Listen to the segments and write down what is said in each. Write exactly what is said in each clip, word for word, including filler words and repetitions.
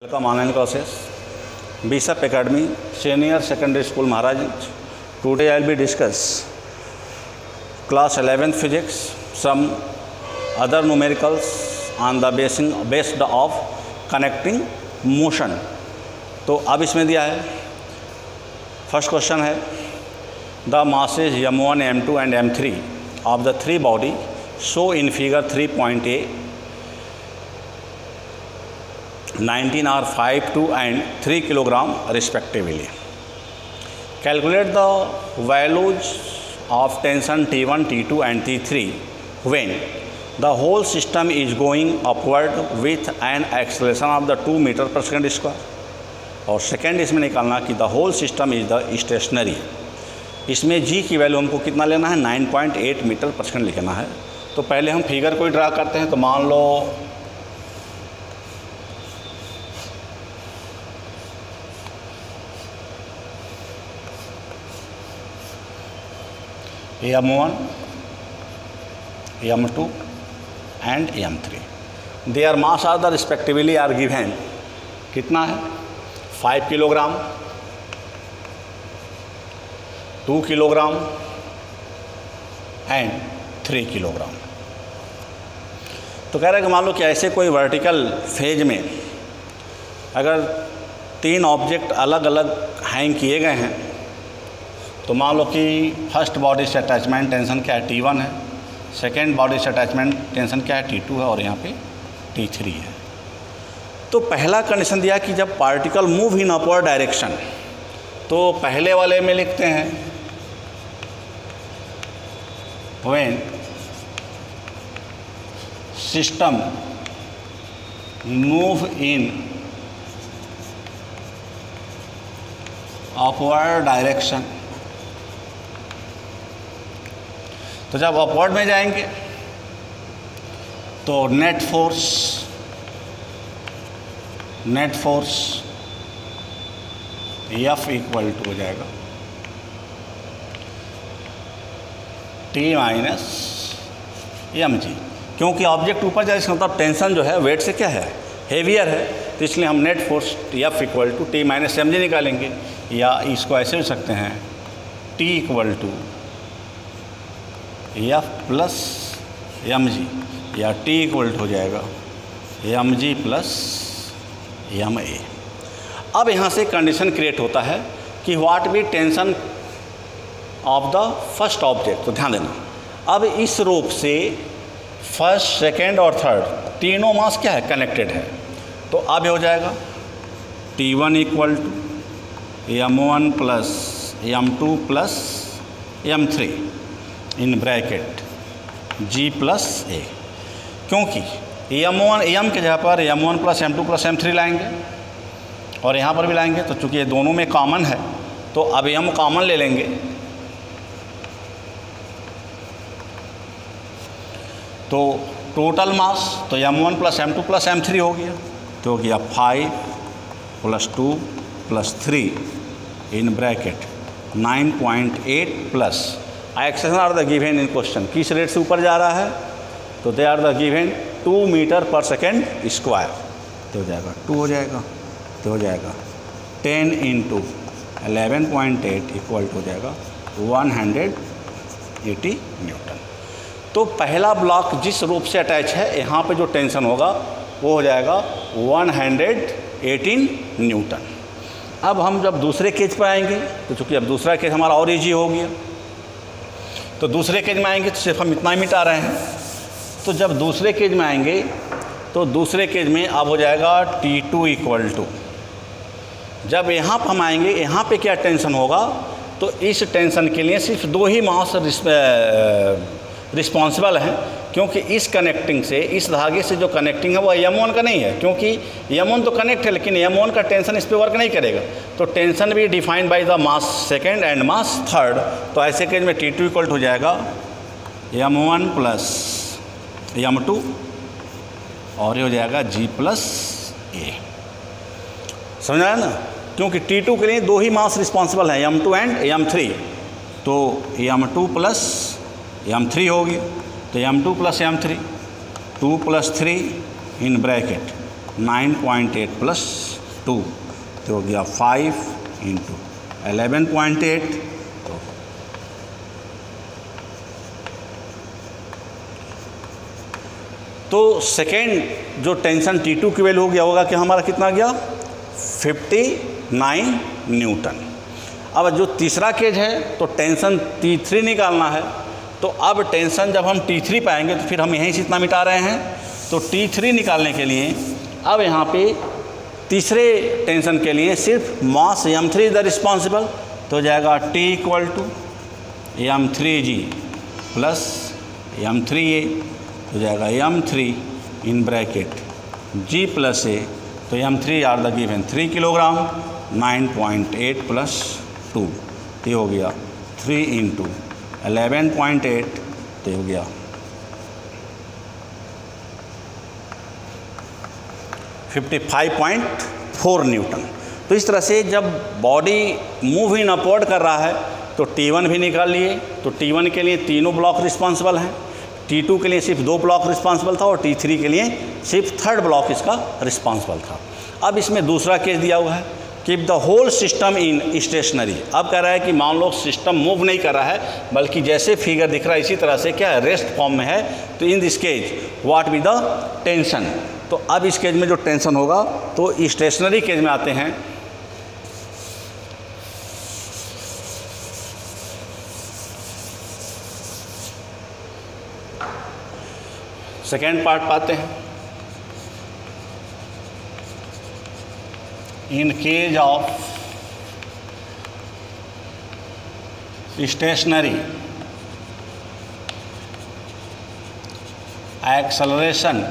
Welcome online classes. Bishop Academy, Senior Secondary School, Maharajganj. Today I will be discuss class eleventh physics, some other numericals on the basing based of connecting motion. तो अब इसमें दिया है first question है the masses m one, m two and m three of the three body show in figure three point A nineteen or five, two and three kilogram respectively. Calculate the values of tension T one, T two and T three when the whole system is going upward with an acceleration of the two meter per second square. और second इसमें निकालना कि the whole system is the stationary. इसमें G की value हमको कितना लेना है, नाइन पॉइंट एट मीटर पर सेकेंड लिखना है. तो पहले हम फिगर को ड्रा करते हैं. तो मान लो M one, M two and M three. Their mass are the respectively are given. कितना है, five kilogram, two kilogram and three kilogram. तो कह रहे हैं कि मान लो कि ऐसे कोई वर्टिकल फेज में अगर तीन ऑब्जेक्ट अलग अलग हैंग किए गए हैं तो मान लो कि फर्स्ट बॉडी से अटैचमेंट टेंशन क्या है, टी वन है. सेकेंड बॉडी से अटैचमेंट टेंशन क्या है, टी टू है. और यहाँ पे टी थ्री है. तो पहला कंडीशन दिया कि जब particle move in upward direction, तो पहले वाले में लिखते हैं when system move in upward direction. तो जब अपवर्ड में जाएंगे तो net force net force F equal to हो जाएगा टी माइनस एम जी. क्योंकि ऑब्जेक्ट ऊपर जाए इसका मतलब टेंशन जो है वेट से क्या है, हेवियर है. तो इसलिए हम net force F equal to T minus M G निकालेंगे. या इसको ऐसे हो सकते हैं T equal to F plus M G, या टी इक्वल टू हो जाएगा M G plus M A. अब यहाँ से कंडीशन क्रिएट होता है कि what be tension of the first object. तो ध्यान देना, अब इस रूप से फर्स्ट, सेकेंड और थर्ड तीनों मास क्या है, कनेक्टेड है. तो अब हो जाएगा T one equal to M one plus M two plus M three in bracket G plus A. क्योंकि एम वन एम के जगह पर M one plus M two plus M three लाएंगे और यहाँ पर भी लाएंगे. तो चूँकि ये दोनों में कॉमन है तो अब एम कॉमन ले लेंगे. तो टोटल मास तो M one plus M two plus M three हो गया. तो हो गया five plus two plus three in bracket nine point eight plus acceleration are the given in question. किस रेट से ऊपर जा रहा है, तो they are the given two metre पर सेकेंड स्क्वायर. तो हो जाएगा टू हो जाएगा तो हो जाएगा ten into eleven point eight equal to हो जाएगा वन हंड्रेड एटी न्यूटन. तो पहला ब्लॉक जिस रूप से अटैच है, यहाँ पे जो टेंशन होगा वो हो जाएगा वन हंड्रेड एटीन न्यूटन. अब हम जब दूसरे केज पर आएंगे तो चूँकि अब दूसरा केज हमारा और ईजी हो गया, तो दूसरे केज में आएंगे तो सिर्फ हम इतना ही मिटा रहे हैं. तो जब दूसरे केज में आएंगे तो दूसरे केज में अब हो जाएगा टी टू इक्वल टू. जब यहाँ पर हम आएंगे, यहाँ पे क्या टेंशन होगा, तो इस टेंशन के लिए सिर्फ दो ही मास रिस्पॉन्सिबल हैं. क्योंकि इस कनेक्टिंग से, इस धागे से जो कनेक्टिंग है वो एम वन का नहीं है. क्योंकि एम वन तो कनेक्ट है लेकिन एम वन का टेंशन इस पर वर्क नहीं करेगा. तो टेंशन भी defined by the mass second and mass third. तो ऐसे केज में टी टू इक्वल टू हो जाएगा M one plus M two और ये हो जाएगा जी प्लस ए. समझ आया ना. क्योंकि टी टू के लिए दो ही मास रिस्पॉन्सिबल हैं, M two and M three. तो M two plus M three होगी. तो M two plus M three, two plus three in bracket nine point eight plus two, तो हो गया five into eleven point eight. तो तो second जो tension T two की वैल्यू हो गया होगा कि हमारा कितना गया फिफ्टी नाइन न्यूटन। अब जो तीसरा केज है तो टेंशन टी थ्री निकालना है, तो अब टेंशन जब हम टी थ्री पाएंगे तो फिर हम यहीं से इतना मिटा रहे हैं, तो टी थ्री निकालने के लिए अब यहाँ पे तीसरे टेंशन के लिए सिर्फ mass M three is the responsible, तो हो जाएगा T equal to M three G plus M three A, हो जाएगा M three in bracket G plus A, तो M three are the given three kilogram, nine point eight plus two, ये हो गया three into eleven point eight, तो हो गया fifty five point four newton. तो इस तरह से जब बॉडी मूव इन अपवर्ड कर रहा है तो टी वन भी निकाल लिए, तो टी वन के लिए तीनों ब्लॉक रिस्पॉन्सिबल हैं, टी टू के लिए सिर्फ दो ब्लॉक रिस्पॉन्सिबल था और टी थ्री के लिए सिर्फ थर्ड ब्लॉक इसका रिस्पॉन्सिबल था। अब इसमें दूसरा केस दिया हुआ है keep the whole system in stationary. अब कह रहा है कि मान लो सिस्टम मूव नहीं कर रहा है बल्कि जैसे फिगर दिख रहा है इसी तरह से क्या है रेस्ट फॉर्म में है, तो in this case what be the tension. तो अब इस केज में जो टेंशन होगा तो स्टेशनरी केज में आते हैं। सेकेंड पार्ट पाते हैं। In case of stationary acceleration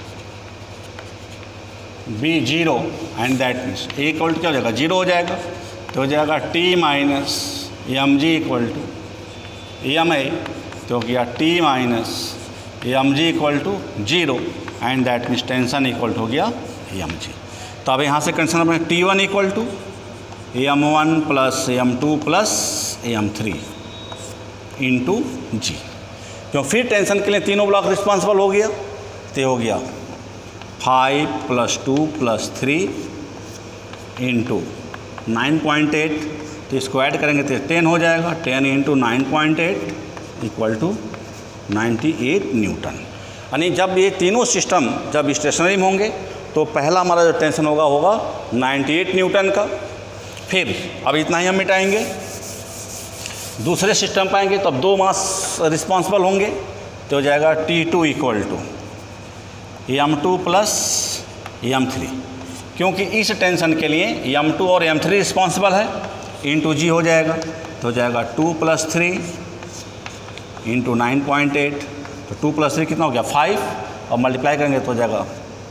be zero and that means A equal to क्या हो जाएगा जीरो हो जाएगा, तो हो जाएगा T minus M G equal to M A, तो हो गया T minus M G equal to zero and that means tension equal to हो गया एम जी। तो अब यहाँ से कंडीशन अपने T one equal to M one plus M two plus M three into G, क्यों फिर टेंशन के लिए तीनों ब्लॉक रिस्पॉन्सिबल हो गया, तो हो गया five plus two plus three into nine point eight, तो इसको ऐड करेंगे तो टेन हो जाएगा, ten into nine point eight equal to ninety eight newton. यानी जब ये तीनों सिस्टम जब स्टेशनरी में होंगे तो पहला हमारा जो टेंशन होगा होगा नाइन्टी एट न्यूटन का। फिर अब इतना ही हम मिटाएंगे, दूसरे सिस्टम पाएंगे तब दो मास रिस्पॉन्सिबल होंगे, तो हो जाएगा T two equal to M two plus M three, क्योंकि इस टेंशन के लिए एम टू और एम थ्री रिस्पॉन्सिबल है, इंटू जी हो जाएगा, तो हो जाएगा two plus three into nine point eight, तो टू प्लस थ्री कितना हो गया फाइव, और मल्टीप्लाई करेंगे तो हो जाएगा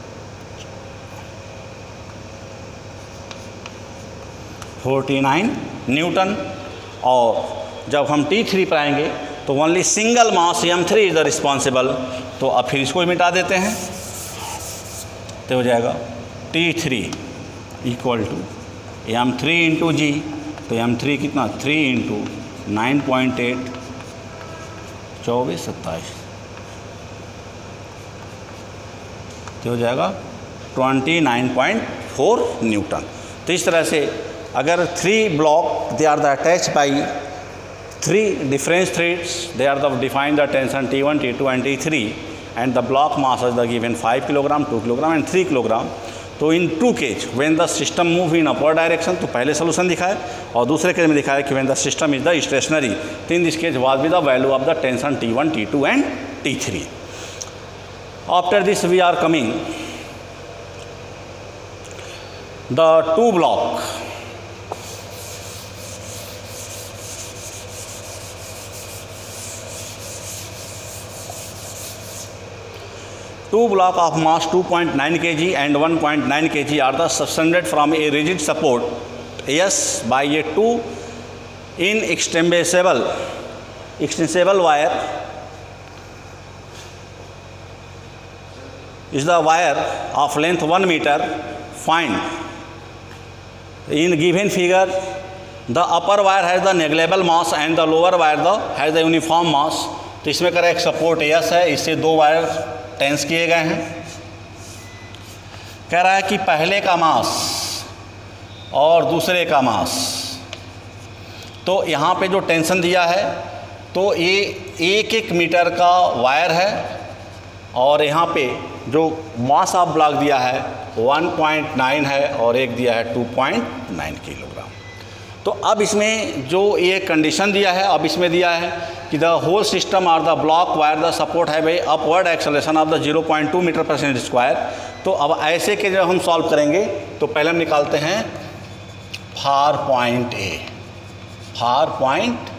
फोर्टी नाइन न्यूटन। और जब हम टी थ्री पर आएंगे तो only single mass M three is the responsible, तो अब फिर इसको मिटा देते हैं, तो हो जाएगा T three equal to M three into G, तो एम थ्री कितना three into nine point eight चौबीस सत्ताईस, तो हो जाएगा twenty nine point four newton. तो इस तरह से अगर three block they are the attach by three difference threads, they are the define the tension T one T two and T three and the block mass is the given five kilogram two kilogram and three kilogram. तो in two case when the system move in upward direction, तो पहले solution दिखाए और दूसरे cage में दिखाया कि when the system is the stationary, तो in this case was with the value of the tension T one T two and T three. After this we are coming the two block two block of mass two point nine kilograms and one point nine kilograms are the suspended from a rigid support S by a two inextensible extensible wire is the wire of length one meter. Find in given figure the upper wire has the negligible mass and the lower wire the has the uniform mass. तो इसमें करें एक support S है, इससे दो wire tense किए गए हैं। कह रहा है कि पहले का मास और दूसरे का मास, तो यहाँ पे जो टेंशन दिया है तो ये एक एक मीटर का वायर है और यहाँ पे जो मास ऑफ ब्लॉक दिया है वन पॉइंट नाइन है और एक दिया है टू पॉइंट नाइन किलोग्राम। तो अब इसमें जो ये कंडीशन दिया है, अब इसमें दिया है कि the whole system are the block wire the support है भाई upward acceleration of the zero point two metre पर सेकेंड स्क्वायर। तो अब ऐसे के जब हम सॉल्व करेंगे तो पहले हम निकालते हैं far point A, far point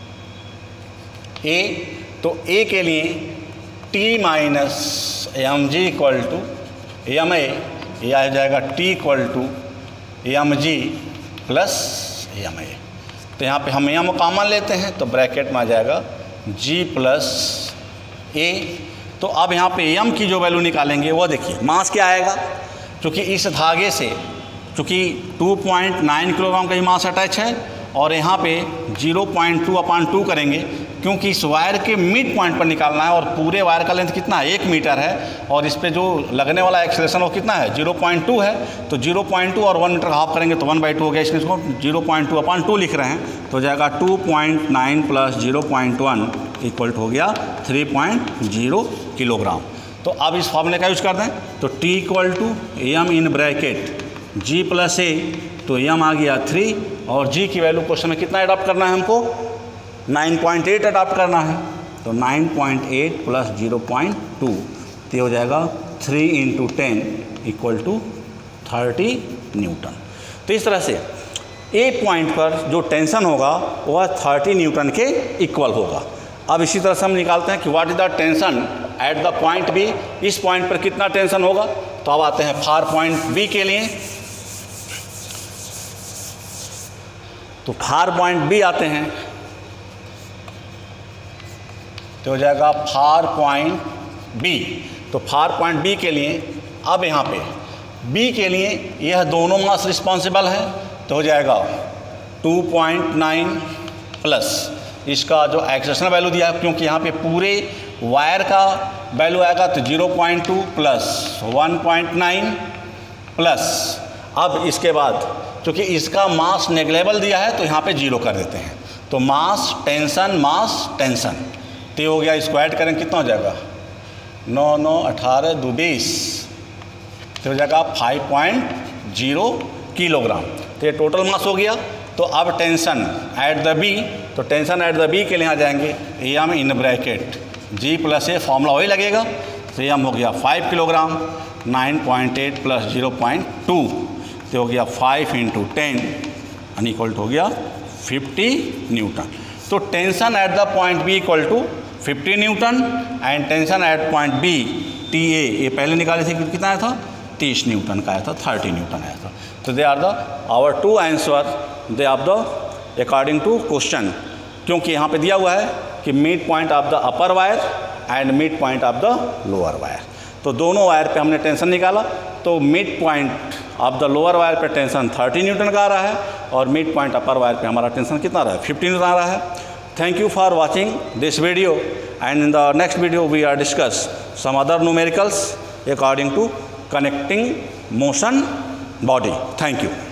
A. तो ए के लिए T minus M G equal to M A, यह आ जाएगा T equal to M G plus M A. तो यहाँ पे हम एम कॉमन लेते हैं तो ब्रैकेट में आ जाएगा G प्लस ए। तो अब यहाँ पे एम की जो वैल्यू निकालेंगे वो देखिए मास क्या आएगा, क्योंकि इस धागे से चूँकि टू पॉइंट नाइन किलोग्राम का ही मास अटैच है और यहाँ पे zero point two upon two करेंगे क्योंकि इस वायर के मिड पॉइंट पर निकालना है और पूरे वायर का लेंथ कितना है, एक मीटर है और इस पे जो लगने वाला एक्सेलरेशन वो कितना है, ज़ीरो पॉइंट टू है। तो ज़ीरो पॉइंट टू और वन मीटर हाफ करेंगे तो वन बाई टू हो गया, इसमें इसको zero point two upon two लिख रहे हैं तो हो जाएगा two point nine plus zero point one equal to हो गया थ्री पॉइंट ज़ीरो किलोग्राम। तो अब इस फॉर्मूले का यूज कर दें तो T equal to M in bracket G plus A, तो एम आ गया थ्री और G की वैल्यू क्वेश्चन में कितना अडॉप्ट करना है हमको, नाइन पॉइंट एट अडॉप्ट करना है। तो nine point eight plus zero point two तो हो जाएगा three into ten equal to thirty newton. तो इस तरह से ए पॉइंट पर जो टेंशन होगा वह थर्टी न्यूटन के इक्वल होगा। अब इसी तरह से हम निकालते हैं कि what is the tension at the point B, इस पॉइंट पर कितना टेंशन होगा। तो अब आते हैं फार पॉइंट बी के लिए। तो फार पॉइंट बी आते हैं तो हो जाएगा फार पॉइंट बी। तो फार पॉइंट बी के लिए अब यहाँ पे बी के लिए यह दोनों मास रिस्पॉन्सिबल है तो हो जाएगा टू पॉइंट नाइन प्लस इसका जो एक्सेशनल वैल्यू दिया है, क्योंकि यहाँ पे पूरे वायर का वैल्यू आएगा तो zero point two plus one point nine plus अब इसके बाद क्योंकि इसका मास नेग्लेबल दिया है तो यहाँ पे जीरो कर देते हैं। तो मास टेंशन मास टेंशन तो हो गया, स्क्वायर करेंगे कितना हो जाएगा, नौ नौ अठारह दो बीस तो हो जाएगा फाइव पॉइंट ज़ीरो किलोग्राम। तो ये टोटल मास हो गया। तो अब टेंशन एट द बी, तो टेंशन एट द बी के लिए आ जाएंगे M in bracket G plus A, formula वही लगेगा। तो एम हो गया five kilogram, nine point eight plus zero point two तो हो गया फाइव इंटू टेन अनइक्वल हो गया फिफ्टी न्यूटन। तो tension at the point B equal to fifty newton and tension at point B T A, ये पहले निकाले थे कितना आया था, तीस न्यूटन का आया था, थर्टी न्यूटन आया था। तो they are the our two answer they are the according to question, क्योंकि यहाँ पे दिया हुआ है कि mid point of the upper wire and mid point of the lower wire. तो दोनों वायर पे हमने टेंशन निकाला। तो mid point of the lower wire पे टेंशन थर्टी न्यूटन का आ रहा है और मिड पॉइंट अपर वायर पे हमारा टेंशन कितना रहा है, फिफ्टी न्यूटन आ रहा है। Thank you for watching this video and in the next video we are discuss some other numericals according to connecting motion body. Thank you.